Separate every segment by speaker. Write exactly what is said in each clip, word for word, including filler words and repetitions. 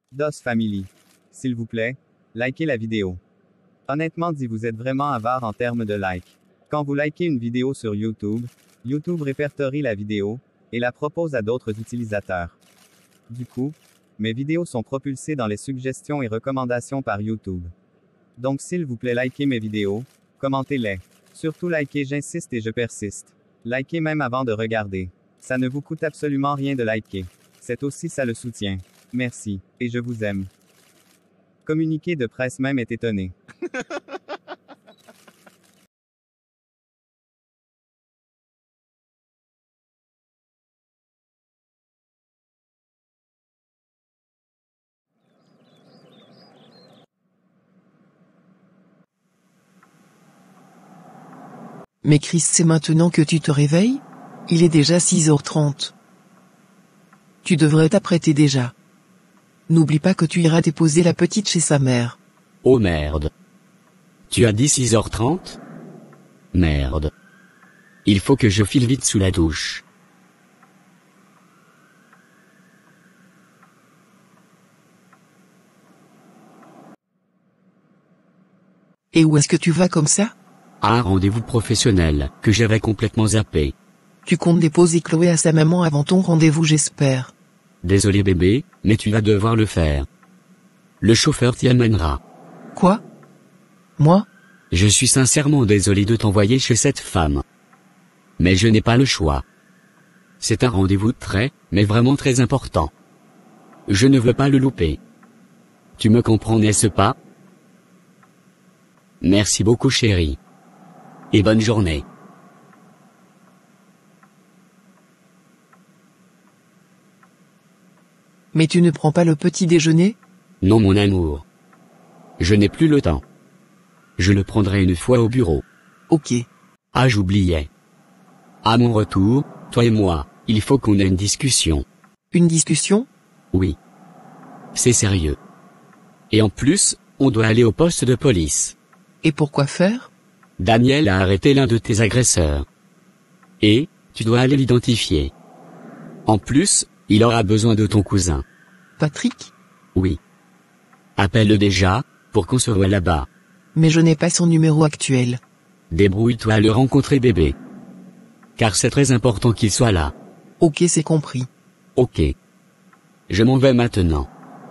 Speaker 1: DOS Family. S'il vous plaît, likez la vidéo. Honnêtement dit, vous êtes vraiment avare en termes de likes. Quand vous likez une vidéo sur YouTube, YouTube répertorie la vidéo et la propose à d'autres utilisateurs. Du coup, mes vidéos sont propulsées dans les suggestions et recommandations par YouTube. Donc s'il vous plaît, likez mes vidéos, commentez-les. Surtout likez, j'insiste et je persiste. Likez même avant de regarder. Ça ne vous coûte absolument rien de liker. C'est aussi ça le soutien. Merci, et je vous aime. Communiqué de presse même est étonné.
Speaker 2: Mais Chris, c'est maintenant que tu te réveilles? Il est déjà six heures trente. Tu devrais t'apprêter déjà. N'oublie pas que tu iras déposer la petite chez sa mère.
Speaker 3: Oh merde. Tu as dit six heures trente? Merde. Il faut que je file vite sous la douche.
Speaker 2: Et où est-ce que tu vas comme ça?
Speaker 3: À un rendez-vous professionnel, que j'avais complètement zappé.
Speaker 2: Tu comptes déposer Chloé à sa maman avant ton rendez-vous, j'espère.
Speaker 3: Désolé bébé, mais tu vas devoir le faire. Le chauffeur t'y amènera.
Speaker 2: Quoi? Moi?
Speaker 3: Je suis sincèrement désolé de t'envoyer chez cette femme. Mais je n'ai pas le choix. C'est un rendez-vous très, mais vraiment très important. Je ne veux pas le louper. Tu me comprends, n'est-ce pas? Merci beaucoup chérie. Et bonne journée.
Speaker 2: Mais tu ne prends pas le petit déjeuner?
Speaker 3: Non mon amour. Je n'ai plus le temps. Je le prendrai une fois au bureau.
Speaker 2: Ok.
Speaker 3: Ah j'oubliais. À mon retour, toi et moi, il faut qu'on ait une discussion.
Speaker 2: Une discussion?
Speaker 3: Oui. C'est sérieux. Et en plus, on doit aller au poste de police.
Speaker 2: Et pourquoi faire?
Speaker 3: Daniel a arrêté l'un de tes agresseurs. Et, tu dois aller l'identifier. En plus, il aura besoin de ton cousin.
Speaker 2: Patrick?
Speaker 3: Oui. Appelle-le déjà, pour qu'on se voie là-bas.
Speaker 2: Mais je n'ai pas son numéro actuel.
Speaker 3: Débrouille-toi à le rencontrer bébé. Car c'est très important qu'il soit là.
Speaker 2: Ok, c'est compris.
Speaker 3: Ok. Je m'en vais maintenant.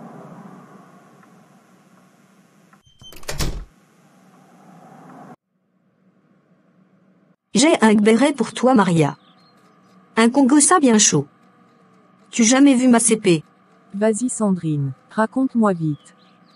Speaker 4: J'ai un béret pour toi Maria. Un Congossa bien chaud. Tu jamais vu ma C P?
Speaker 5: Vas-y Sandrine, raconte-moi vite.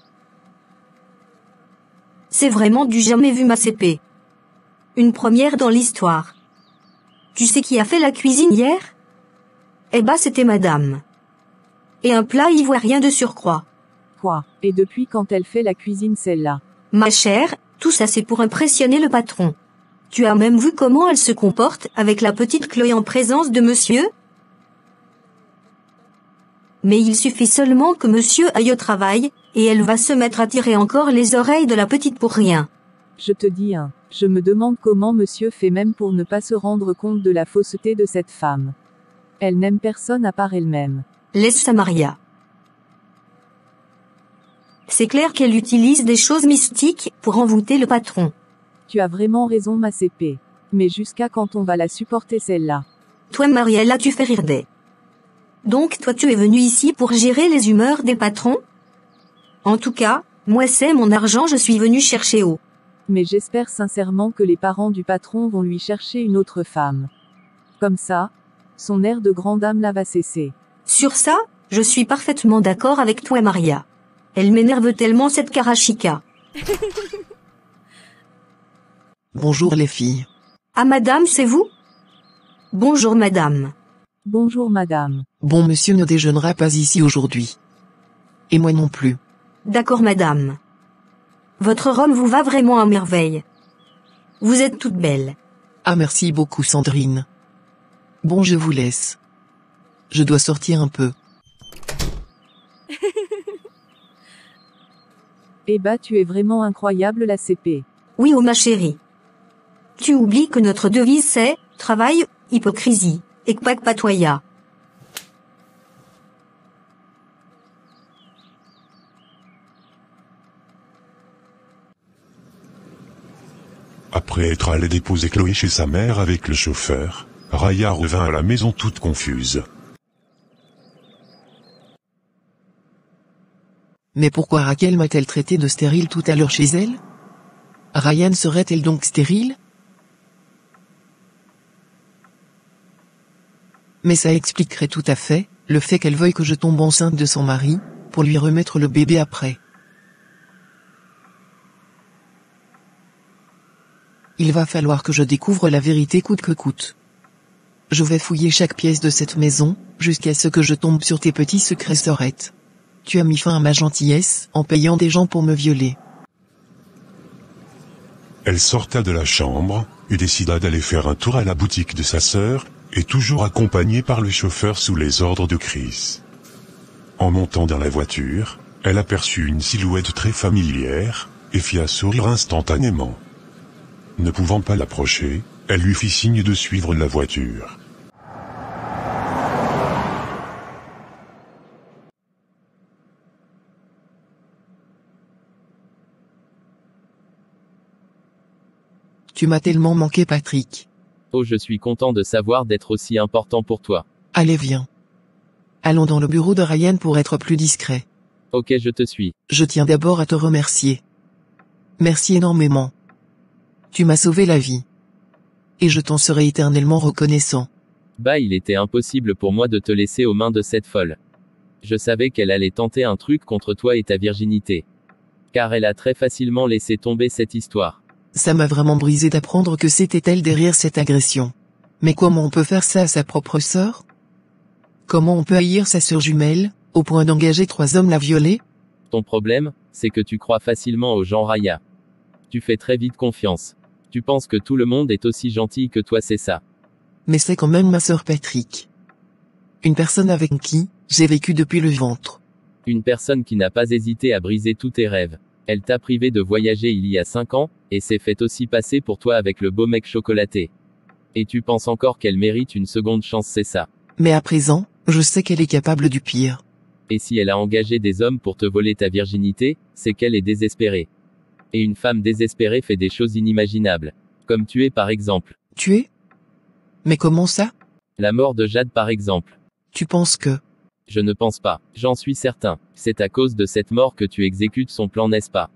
Speaker 4: C'est vraiment du jamais vu ma C P. Une première dans l'histoire. Tu sais qui a fait la cuisine hier? Eh bah c'était madame. Et un plat ivoirien de surcroît.
Speaker 5: Quoi? Et depuis quand elle fait la cuisine celle-là?
Speaker 4: Ma chère, tout ça c'est pour impressionner le patron. Tu as même vu comment elle se comporte avec la petite Chloé en présence de monsieur? Mais il suffit seulement que monsieur aille au travail, et elle va se mettre à tirer encore les oreilles de la petite pour rien.
Speaker 5: Je te dis hein, je me demande comment monsieur fait même pour ne pas se rendre compte de la fausseté de cette femme. Elle n'aime personne à part elle-même.
Speaker 4: Laisse ça Maria. C'est clair qu'elle utilise des choses mystiques pour envoûter le patron.
Speaker 5: Tu as vraiment raison ma C P. Mais jusqu'à quand on va la supporter celle-là?
Speaker 4: Toi Mariella tu fais rire des. Donc toi tu es venu ici pour gérer les humeurs des patrons? En tout cas, moi c'est mon argent, je suis venu chercher haut.
Speaker 5: Mais j'espère sincèrement que les parents du patron vont lui chercher une autre femme. Comme ça, son air de grande dame là va cesser.
Speaker 4: Sur ça, je suis parfaitement d'accord avec toi Maria. Elle m'énerve tellement cette Karachika.
Speaker 2: Bonjour les filles.
Speaker 4: Ah madame, c'est vous? Bonjour madame.
Speaker 5: Bonjour madame.
Speaker 2: Bon monsieur ne déjeunera pas ici aujourd'hui. Et moi non plus.
Speaker 4: D'accord madame. Votre robe vous va vraiment à merveille. Vous êtes toute belle.
Speaker 2: Ah merci beaucoup Sandrine. Bon je vous laisse. Je dois sortir un peu.
Speaker 5: Eh bah tu es vraiment incroyable la C P.
Speaker 4: Oui oh ma chérie. Tu oublies que notre devise c'est « Travail, hypocrisie, et kpak patoya ».
Speaker 6: Après être allé déposer Chloé chez sa mère avec le chauffeur, Raya revint à la maison toute confuse.
Speaker 2: Mais pourquoi Raquel m'a-t-elle traité de stérile tout à l'heure chez elle? Ryan serait-elle donc stérile? Mais ça expliquerait tout à fait, le fait qu'elle veuille que je tombe enceinte de son mari, pour lui remettre le bébé après. Il va falloir que je découvre la vérité coûte que coûte. Je vais fouiller chaque pièce de cette maison, jusqu'à ce que je tombe sur tes petits secrets, Sorette. Tu as mis fin à ma gentillesse, en payant des gens pour me violer.
Speaker 6: Elle sorta de la chambre, et décida d'aller faire un tour à la boutique de sa sœur, et toujours accompagnée par le chauffeur sous les ordres de Chris. En montant dans la voiture, elle aperçut une silhouette très familière, et fit un sourire instantanément. Ne pouvant pas l'approcher, elle lui fit signe de suivre la voiture.
Speaker 2: Tu m'as tellement manqué, Patrick.
Speaker 7: Oh, je suis content de savoir d'être aussi important pour toi.
Speaker 2: Allez, viens. Allons dans le bureau de Ryan pour être plus discret.
Speaker 7: Ok, je te suis.
Speaker 2: Je tiens d'abord à te remercier. Merci énormément. Tu m'as sauvé la vie. Et je t'en serai éternellement reconnaissant.
Speaker 7: Bah, il était impossible pour moi de te laisser aux mains de cette folle. Je savais qu'elle allait tenter un truc contre toi et ta virginité. Car elle a très facilement laissé tomber cette histoire.
Speaker 2: Ça m'a vraiment brisé d'apprendre que c'était elle derrière cette agression. Mais comment on peut faire ça à sa propre sœur? Comment on peut haïr sa sœur jumelle, au point d'engager trois hommes la violer?
Speaker 7: Ton problème, c'est que tu crois facilement aux gens, Raya. Tu fais très vite confiance. Tu penses que tout le monde est aussi gentil que toi, c'est ça.
Speaker 2: Mais c'est quand même ma sœur Patrick. Une personne avec qui j'ai vécu depuis le ventre.
Speaker 7: Une personne qui n'a pas hésité à briser tous tes rêves. Elle t'a privé de voyager il y a cinq ans, et s'est fait aussi passer pour toi avec le beau mec chocolaté. Et tu penses encore qu'elle mérite une seconde chance, c'est ça.
Speaker 2: Mais à présent, je sais qu'elle est capable du pire.
Speaker 7: Et si elle a engagé des hommes pour te voler ta virginité, c'est qu'elle est désespérée. Et une femme désespérée fait des choses inimaginables. Comme tuer par exemple.
Speaker 2: Tuer? Mais comment ça?
Speaker 7: La mort de Jade par exemple.
Speaker 2: Tu penses que...
Speaker 7: Je ne pense pas, j'en suis certain. C'est à cause de cette mort que tu exécutes son plan, n'est-ce pas?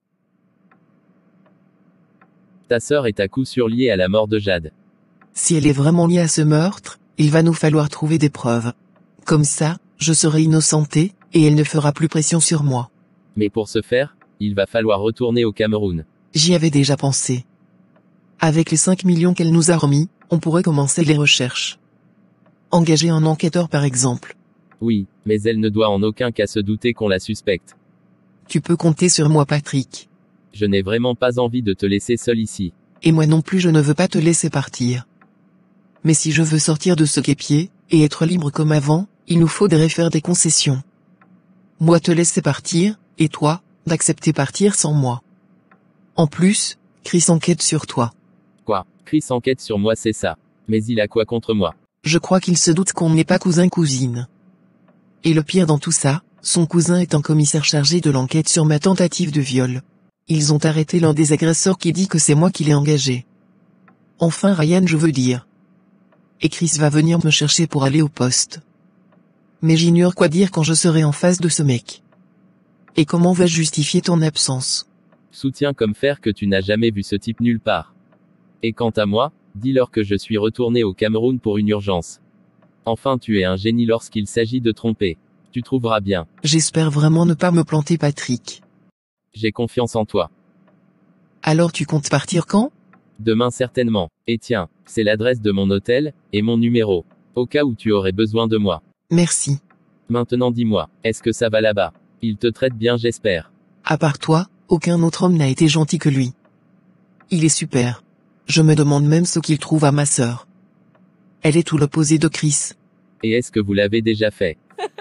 Speaker 7: Ta sœur est à coup sûr liée à la mort de Jade.
Speaker 2: Si elle est vraiment liée à ce meurtre, il va nous falloir trouver des preuves. Comme ça, je serai innocenté, et elle ne fera plus pression sur moi.
Speaker 7: Mais pour ce faire, il va falloir retourner au Cameroun.
Speaker 2: J'y avais déjà pensé. Avec les cinq millions qu'elle nous a remis, on pourrait commencer les recherches. Engager un enquêteur par exemple.
Speaker 7: Oui, mais elle ne doit en aucun cas se douter qu'on la suspecte.
Speaker 2: Tu peux compter sur moi, Patrick.
Speaker 7: Je n'ai vraiment pas envie de te laisser seul ici.
Speaker 2: Et moi non plus, je ne veux pas te laisser partir. Mais si je veux sortir de ce guêpier, et être libre comme avant, il nous faudrait faire des concessions. Moi te laisser partir, et toi, d'accepter partir sans moi. En plus, Chris enquête sur toi.
Speaker 7: Quoi? Chris enquête sur moi, c'est ça. Mais il a quoi contre moi?
Speaker 2: Je crois qu'il se doute qu'on n'est pas cousin-cousine. Et le pire dans tout ça, son cousin est un commissaire chargé de l'enquête sur ma tentative de viol. Ils ont arrêté l'un des agresseurs qui dit que c'est moi qui l'ai engagé. Enfin Ryan, je veux dire. Et Chris va venir me chercher pour aller au poste. Mais j'ignore quoi dire quand je serai en face de ce mec. Et comment vas-je justifier ton absence?
Speaker 7: Soutiens comme fer que tu n'as jamais vu ce type nulle part. Et quant à moi, dis-leur que je suis retourné au Cameroun pour une urgence. Enfin, tu es un génie lorsqu'il s'agit de tromper. Tu trouveras bien.
Speaker 2: J'espère vraiment ne pas me planter, Patrick.
Speaker 7: J'ai confiance en toi.
Speaker 2: Alors tu comptes partir quand?
Speaker 7: Demain certainement. Et tiens, c'est l'adresse de mon hôtel, et mon numéro. Au cas où tu aurais besoin de moi.
Speaker 2: Merci.
Speaker 7: Maintenant dis-moi, est-ce que ça va là-bas? Il te traite bien, j'espère.
Speaker 2: À part toi, aucun autre homme n'a été gentil que lui. Il est super. Je me demande même ce qu'il trouve à ma sœur. Elle est tout l'opposé de Chris.
Speaker 7: Et est-ce que vous l'avez déjà fait?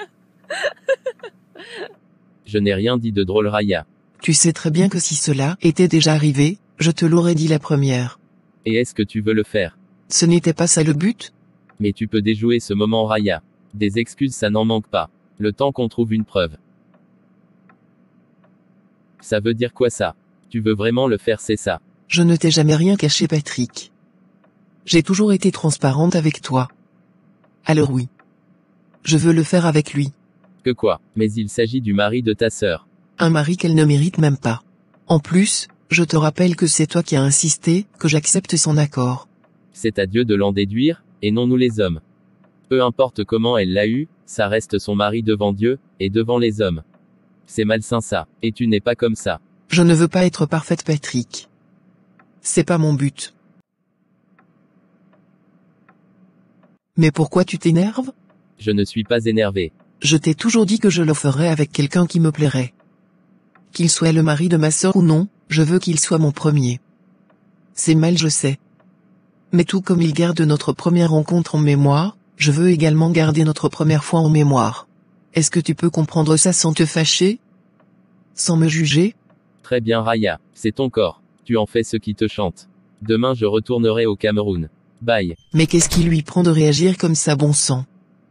Speaker 7: Je n'ai rien dit de drôle, Raya.
Speaker 2: Tu sais très bien que si cela était déjà arrivé, je te l'aurais dit la première.
Speaker 7: Et est-ce que tu veux le faire?
Speaker 2: Ce n'était pas ça le but?
Speaker 7: Mais tu peux déjouer ce moment, Raya. Des excuses, ça n'en manque pas. Le temps qu'on trouve une preuve. Ça veut dire quoi ça? Tu veux vraiment le faire, c'est ça?
Speaker 2: Je ne t'ai jamais rien caché, Patrick. J'ai toujours été transparente avec toi. Alors oui. Je veux le faire avec lui.
Speaker 7: Que quoi? Mais il s'agit du mari de ta sœur.
Speaker 2: Un mari qu'elle ne mérite même pas. En plus, je te rappelle que c'est toi qui as insisté, que j'accepte son accord.
Speaker 7: C'est à Dieu de l'en déduire, et non nous les hommes. Peu importe comment elle l'a eu, ça reste son mari devant Dieu, et devant les hommes. C'est malsain ça, et tu n'es pas comme ça.
Speaker 2: Je ne veux pas être parfaite, Patrick. C'est pas mon but. Mais pourquoi tu t'énerves?
Speaker 7: Je ne suis pas énervé.
Speaker 2: Je t'ai toujours dit que je le ferais avec quelqu'un qui me plairait. Qu'il soit le mari de ma sœur ou non, je veux qu'il soit mon premier. C'est mal, je sais. Mais tout comme il garde notre première rencontre en mémoire, je veux également garder notre première fois en mémoire. Est-ce que tu peux comprendre ça sans te fâcher? Sans me juger?
Speaker 7: Très bien Raya, c'est ton corps. Tu en fais ce qui te chante. Demain je retournerai au Cameroun. Bye.
Speaker 2: Mais qu'est-ce qui lui prend de réagir comme ça, bon sang?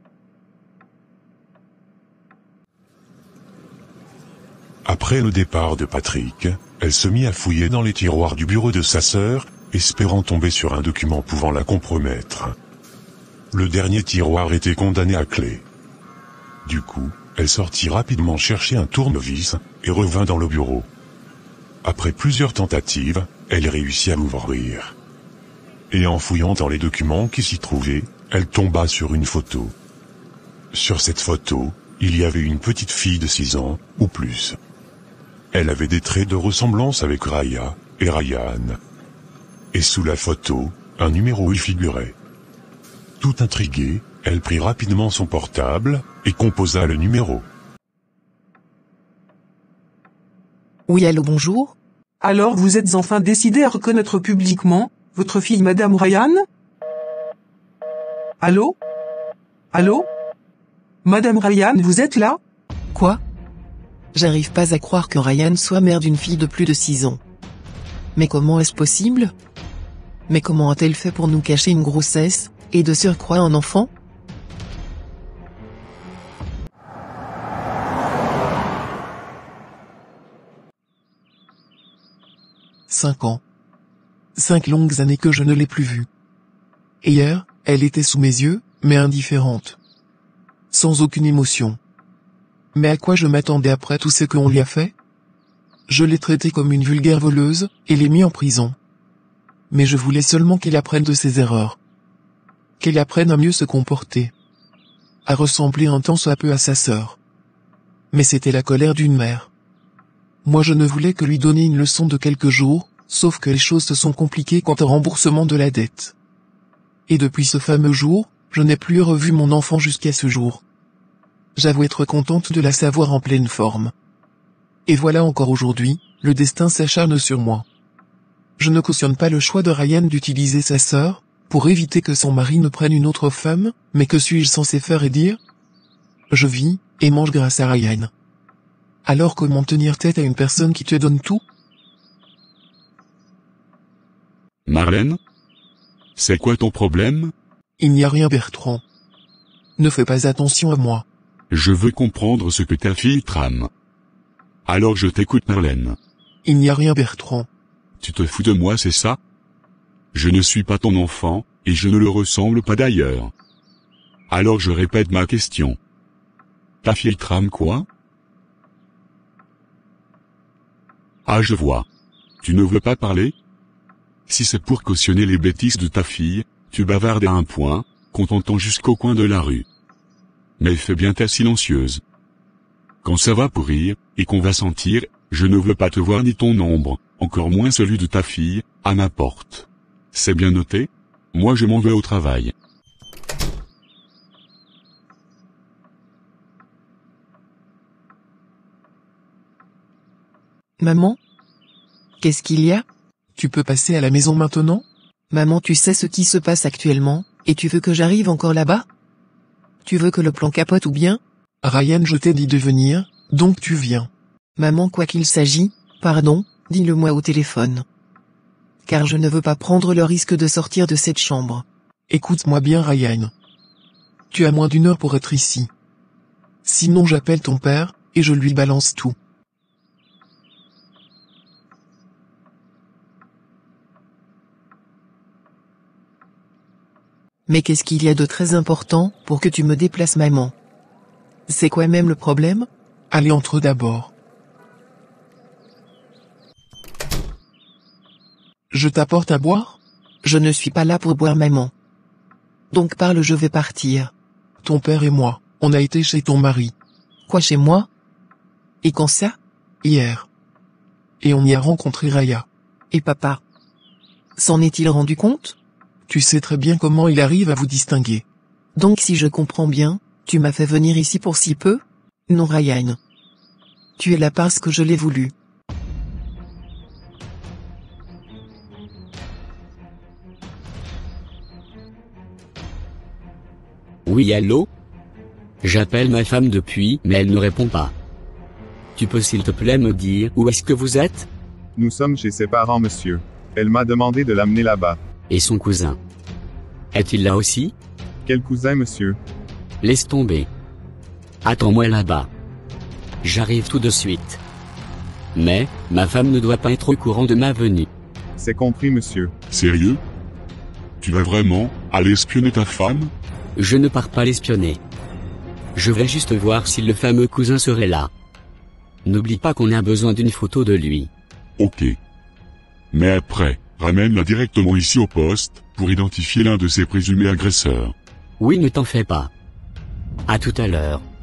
Speaker 6: Après le départ de Patrick, elle se mit à fouiller dans les tiroirs du bureau de sa sœur, espérant tomber sur un document pouvant la compromettre. Le dernier tiroir était condamné à clé. Du coup, elle sortit rapidement chercher un tournevis, et revint dans le bureau. Après plusieurs tentatives, elle réussit à l'ouvrir. Et en fouillant dans les documents qui s'y trouvaient, elle tomba sur une photo. Sur cette photo, il y avait une petite fille de six ans, ou plus. Elle avait des traits de ressemblance avec Raya et Ryan. Et sous la photo, un numéro y figurait. Tout intriguée, elle prit rapidement son portable, et composa le numéro.
Speaker 2: Oui, allô, bonjour?
Speaker 8: Alors vous êtes enfin décidé à reconnaître publiquement votre fille Madame Ryan? Allô? Allô? Madame Ryan, vous êtes là?
Speaker 2: Quoi? J'arrive pas à croire que Ryan soit mère d'une fille de plus de six ans. Mais comment est-ce possible? Mais comment a-t-elle fait pour nous cacher une grossesse, et de surcroît un enfant? Cinq ans. Cinq longues années que je ne l'ai plus vue. Hier, elle était sous mes yeux, mais indifférente. Sans aucune émotion. Mais à quoi je m'attendais après tout ce qu'on lui a fait? Je l'ai traitée comme une vulgaire voleuse, et l'ai mis en prison. Mais je voulais seulement qu'elle apprenne de ses erreurs. Qu'elle apprenne à mieux se comporter. À ressembler un tant soit peu à sa sœur. Mais c'était la colère d'une mère. Moi je ne voulais que lui donner une leçon de quelques jours, sauf que les choses se sont compliquées quant au remboursement de la dette. Et depuis ce fameux jour, je n'ai plus revu mon enfant jusqu'à ce jour. J'avoue être contente de la savoir en pleine forme. Et voilà encore aujourd'hui, le destin s'acharne sur moi. Je ne cautionne pas le choix de Ryan d'utiliser sa sœur, pour éviter que son mari ne prenne une autre femme, mais que suis-je censé faire et dire? Je vis, et mange grâce à Ryan. Alors comment tenir tête à une personne qui te donne tout?
Speaker 6: Marlène? C'est quoi ton problème?
Speaker 2: Il n'y a rien, Bertrand. Ne fais pas attention à moi.
Speaker 6: Je veux comprendre ce que ta fille trame. Alors je t'écoute, Marlène.
Speaker 2: Il n'y a rien, Bertrand.
Speaker 6: Tu te fous de moi, c'est ça? Je ne suis pas ton enfant, et je ne le ressemble pas d'ailleurs. Alors je répète ma question. Ta fille trame quoi? Ah, je vois. Tu ne veux pas parler? Si c'est pour cautionner les bêtises de ta fille, tu bavardes à un point, qu'on t'entend jusqu'au coin de la rue. Mais fais bien ta silencieuse. Quand ça va pourrir, et qu'on va sentir, je ne veux pas te voir ni ton ombre, encore moins celui de ta fille, à ma porte. C'est bien noté? Moi je m'en vais au travail.
Speaker 2: Maman? Qu'est-ce qu'il y a? Tu peux passer à la maison maintenant? Maman, tu sais ce qui se passe actuellement, et tu veux que j'arrive encore là-bas? Tu veux que le plan capote ou bien? Ryan, je t'ai dit de venir, donc tu viens. Maman, quoi qu'il s'agit, pardon, dis-le-moi au téléphone. Car je ne veux pas prendre le risque de sortir de cette chambre. Écoute-moi bien, Ryan. Tu as moins d'une heure pour être ici. Sinon j'appelle ton père, et je lui balance tout. Mais qu'est-ce qu'il y a de très important pour que tu me déplaces, maman? C'est quoi même le problème?
Speaker 8: Allez, entre d'abord. Je t'apporte à boire?
Speaker 2: Je ne suis pas là pour boire, maman. Donc parle, je vais partir.
Speaker 8: Ton père et moi, on a été chez ton mari.
Speaker 2: Quoi, chez moi? Et quand ça?
Speaker 8: Hier. Et on y a rencontré Raya.
Speaker 2: Et papa? S'en est-il rendu compte?
Speaker 8: Tu sais très bien comment il arrive à vous distinguer.
Speaker 2: Donc si je comprends bien, tu m'as fait venir ici pour si peu? Non, Ryan. Tu es là parce que je l'ai voulu.
Speaker 3: Oui, allô? J'appelle ma femme depuis, mais elle ne répond pas. Tu peux s'il te plaît me dire où est-ce que vous êtes?
Speaker 1: Nous sommes chez ses parents, monsieur. Elle m'a demandé de l'amener là-bas.
Speaker 3: Et son cousin? Est-il là aussi?
Speaker 1: Quel cousin, monsieur?
Speaker 3: Laisse tomber. Attends-moi là-bas. J'arrive tout de suite. Mais, ma femme ne doit pas être au courant de ma venue.
Speaker 1: C'est compris, monsieur.
Speaker 6: Sérieux? Tu vas vraiment aller espionner ta femme?
Speaker 3: Je ne pars pas l'espionner. Je vais juste voir si le fameux cousin serait là. N'oublie pas qu'on a besoin d'une photo de lui.
Speaker 6: Ok. Mais après, ramène-la directement ici au poste, pour identifier l'un de ses présumés agresseurs.
Speaker 3: Oui, ne t'en fais pas. À tout à l'heure.